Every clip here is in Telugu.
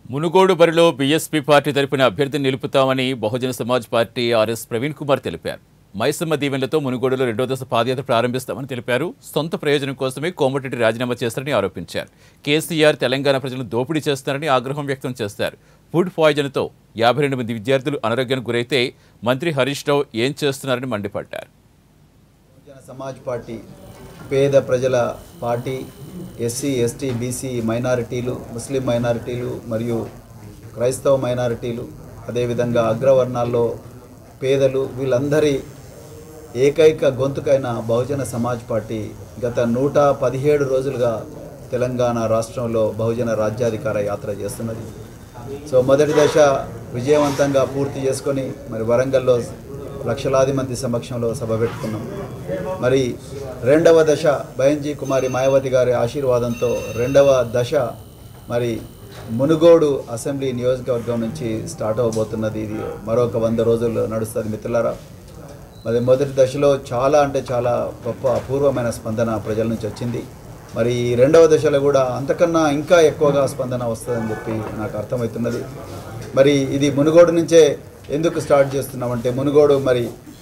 మునుగోడు బరిలో బీఎస్పీ పార్టీ తరపున అభ్యర్థిని నిలుపుతామని బహుజన సమాజ్ పార్టీ ఆర్ఎస్ ప్రవీణ్ కుమార్ తెలిపారు. మైసమ్మ దీవెనలతో మునుగోడులో రెండో దశ పాదయాత్ర ప్రారంభిస్తామని తెలిపారు. సొంత ప్రయోజనం కోసమే కోమటిరెడ్డి రాజీనామా చేస్తారని ఆరోపించారు. కేసీఆర్ తెలంగాణ ప్రజలను దోపిడీ చేస్తారని ఆగ్రహం వ్యక్తం చేశారు. ఫుడ్ పాయిజన్తో 52 మంది విద్యార్థులు అనారోగ్యానికి గురైతే మంత్రి హరీష్ రావు ఏం చేస్తున్నారని మండిపడ్డారు. బహుజన సమాజ్ పార్టీ పేద ప్రజల పార్టీ. ఎస్సీ, ఎస్టీ, బీసీ మైనారిటీలు, ముస్లిం మైనారిటీలు మరియు క్రైస్తవ మైనారిటీలు, అదేవిధంగా అగ్రవర్ణాల్లో పేదలు, వీళ్ళందరి ఏకైక గొంతుకైన బహుజన సమాజ్ పార్టీ గత 117 రోజులుగా తెలంగాణ రాష్ట్రంలో బహుజన రాజ్యాధికార యాత్ర చేస్తున్నది. సో మొదటి దశ విజయవంతంగా పూర్తి చేసుకొని మరి వరంగల్లో లక్షలాది మంది సమక్షంలో సభ పెట్టుకున్నాం. మరి రెండవ దశ బైంజీ కుమారి మాయావతి గారి ఆశీర్వాదంతో రెండవ దశ మరి మునుగోడు అసెంబ్లీ నియోజకవర్గం నుంచి స్టార్ట్ అవబోతున్నది. ఇది మరొక 100 రోజులు నడుస్తుంది మిత్రులారా. మరి మొదటి దశలో చాలా అంటే చాలా గొప్ప అపూర్వమైన స్పందన ప్రజల నుంచి వచ్చింది. మరి రెండవ దశలో కూడా అంతకన్నా ఇంకా ఎక్కువగా స్పందన వస్తుందని చెప్పి నాకు అర్థమవుతున్నది. మరి ఇది మునుగోడు నుంచే ఎందుకు స్టార్ట్ చేస్తున్నామంటే, మునుగోడు మరి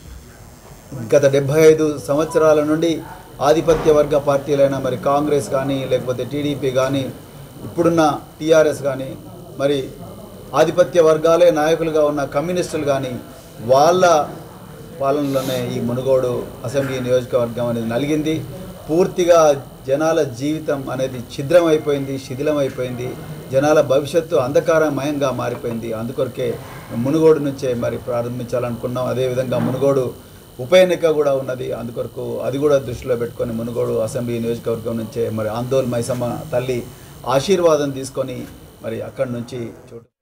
గత 75 సంవత్సరాల నుండి ఆధిపత్య వర్గ పార్టీలైన మరి కాంగ్రెస్ కానీ, లేకపోతే టీడీపీ కానీ, ఇప్పుడున్న టీఆర్ఎస్ కానీ, మరి ఆధిపత్య వర్గాలే నాయకులుగా ఉన్న కమ్యూనిస్టులు కానీ, వాళ్ళ పాలనలోనే ఈ మునుగోడు అసెంబ్లీ నియోజకవర్గం అనేది నలిగింది. పూర్తిగా జనాల జీవితం అనేది ఛిద్రమైపోయింది, శిథిలమైపోయింది. జనాల భవిష్యత్తు అంధకారమయంగా మారిపోయింది. అందుకొరకే మునుగోడు నుంచే మరి ప్రారంభించాలనుకున్నాం. అదేవిధంగా మునుగోడు ఉప ఎన్నిక కూడా ఉన్నది. అందుకొరకు అది కూడా దృష్టిలో పెట్టుకొని మునుగోడు అసెంబ్లీ నియోజకవర్గం నుంచే మరి ఆందోళన మైసమ్మ తల్లి ఆశీర్వాదం తీసుకొని మరి అక్కడి నుంచి